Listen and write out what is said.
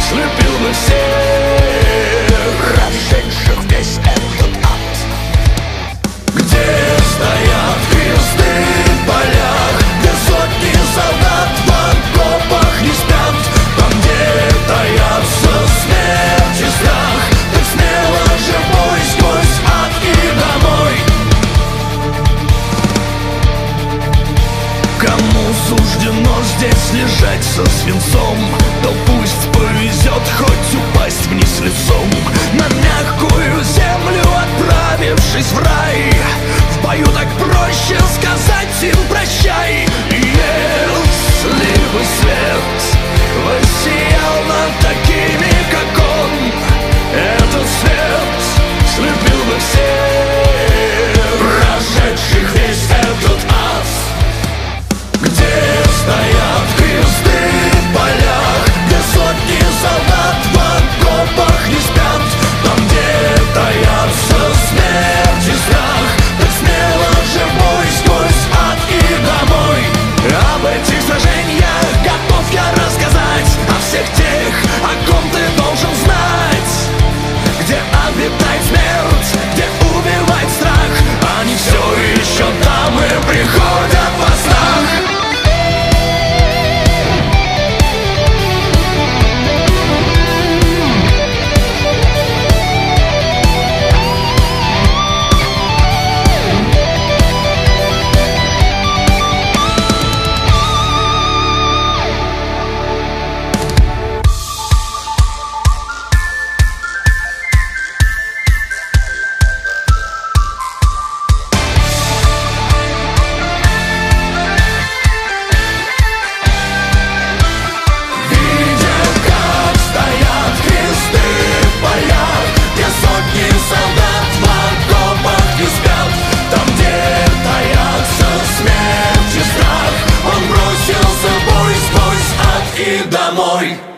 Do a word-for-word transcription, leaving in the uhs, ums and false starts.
слепил бы всех, разжегших весь этот ад. Где стоят кресты в полях, где сотни солдат в окопах не спят, там, где таятся смерть и страх, так смело же бой сквозь ад и домой. Кому суждено здесь лежать со свинцом, то пусть повезет хоть упасть вниз лицом на мягкую землю, отправившись в рай. В бою так проще сказать им прощай. Если бы свет воссиял над такими, как он, этот свет слепил бы всех, прошедших весь этот ад. Где стоят кресты в полях, где сотни солдат в окопах не спят, там, где таятся смерть и страх, так смело же бой сквозь ад и домой. Об этих сражениях готов я рассказать, о всех тех, о ком ты должен знать. Где обитает смерть, где убивает страх, они все еще там и приходят во снах. Домой.